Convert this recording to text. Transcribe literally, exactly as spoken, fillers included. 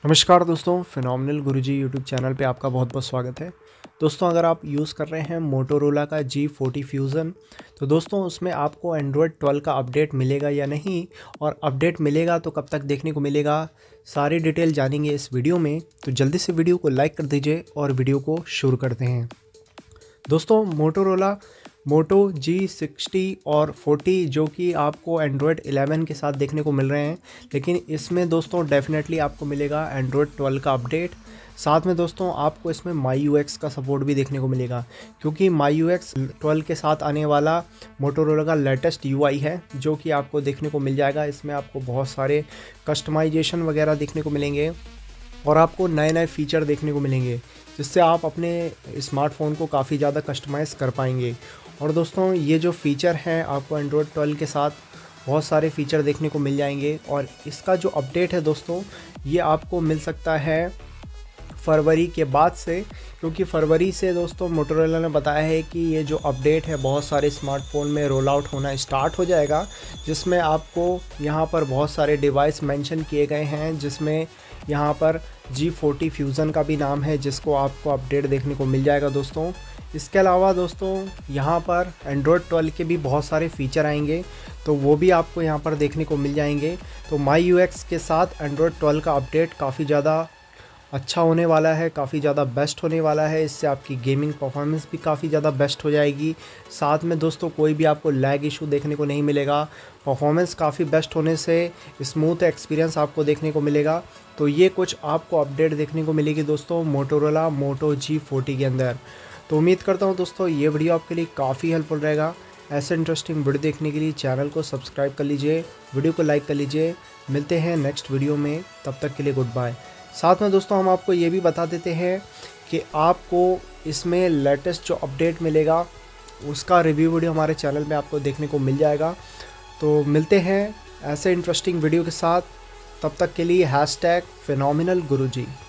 नमस्कार दोस्तों, फिनोमिनल गुरुजी YouTube channel पे आपका बहुत बहुत स्वागत है। दोस्तों, अगर आप यूज़ कर रहे हैं मोटोरोला का जी फोर्टी फ्यूज़न, तो दोस्तों उसमें आपको एंड्रॉयड ट्वेल्व का अपडेट मिलेगा या नहीं, और अपडेट मिलेगा तो कब तक देखने को मिलेगा, सारी डिटेल जानेंगे इस वीडियो में। तो जल्दी से वीडियो को लाइक कर दीजिए और वीडियो को शुरू करते हैं। दोस्तों, मोटोरोला मोटो जी सिक्सटी और फोर्टी जो कि आपको एंड्रॉयड इलेवन के साथ देखने को मिल रहे हैं, लेकिन इसमें दोस्तों डेफिनेटली आपको मिलेगा एंड्रॉयड ट्वेल्व का अपडेट। साथ में दोस्तों आपको इसमें माई यू एक्स का सपोर्ट भी देखने को मिलेगा, क्योंकि माई यू एक्स ट्वेल्व के साथ आने वाला मोटोरोला का लेटेस्ट यू आई है, जो कि आपको देखने को मिल जाएगा। इसमें आपको बहुत सारे कस्टमाइजेशन वगैरह देखने को मिलेंगे और आपको नए नए फ़ीचर देखने को मिलेंगे, जिससे आप अपने स्मार्टफ़ोन को काफ़ी ज़्यादा कस्टमाइज़ कर पाएंगे। और दोस्तों, ये जो फ़ीचर हैं आपको एंड्रॉयड ट्वेल्व के साथ बहुत सारे फ़ीचर देखने को मिल जाएंगे, और इसका जो अपडेट है दोस्तों, ये आपको मिल सकता है फरवरी के बाद से, क्योंकि फरवरी से दोस्तों मोटोरोला ने बताया है कि ये जो अपडेट है बहुत सारे स्मार्टफ़ोन में रोल आउट होना स्टार्ट हो जाएगा, जिसमें आपको यहाँ पर बहुत सारे डिवाइस मेंशन किए गए हैं, जिसमें यहाँ पर जी फोर्टी फ्यूज़न का भी नाम है, जिसको आपको अपडेट देखने को मिल जाएगा दोस्तों। इसके अलावा दोस्तों यहाँ पर एंड्रॉयड ट्वेल्व के भी बहुत सारे फ़ीचर आएंगे, तो वो भी आपको यहाँ पर देखने को मिल जाएंगे। तो माई यू एक्स के साथ एंड्रॉयड ट्वेल्व का अपडेट काफ़ी ज़्यादा अच्छा होने वाला है, काफ़ी ज़्यादा बेस्ट होने वाला है। इससे आपकी गेमिंग परफॉर्मेंस भी काफ़ी ज़्यादा बेस्ट हो जाएगी। साथ में दोस्तों कोई भी आपको लैग इशू देखने को नहीं मिलेगा। परफॉर्मेंस काफ़ी बेस्ट होने से स्मूथ एक्सपीरियंस आपको देखने को मिलेगा। तो ये कुछ आपको अपडेट देखने को मिलेगी दोस्तों मोटोरोला मोटो जी फोर्टी के अंदर। तो उम्मीद करता हूँ दोस्तों ये वीडियो आपके लिए काफ़ी हेल्पफुल रहेगा। ऐसे इंटरेस्टिंग वीडियो देखने के लिए चैनल को सब्सक्राइब कर लीजिए, वीडियो को लाइक कर लीजिए। मिलते हैं नेक्स्ट वीडियो में, तब तक के लिए गुड बाय। साथ में दोस्तों हम आपको ये भी बता देते हैं कि आपको इसमें लेटेस्ट जो अपडेट मिलेगा उसका रिव्यू वीडियो हमारे चैनल में आपको देखने को मिल जाएगा। तो मिलते हैं ऐसे इंटरेस्टिंग वीडियो के साथ, तब तक के लिए हैशटैग फिनोमिनल गुरुजी।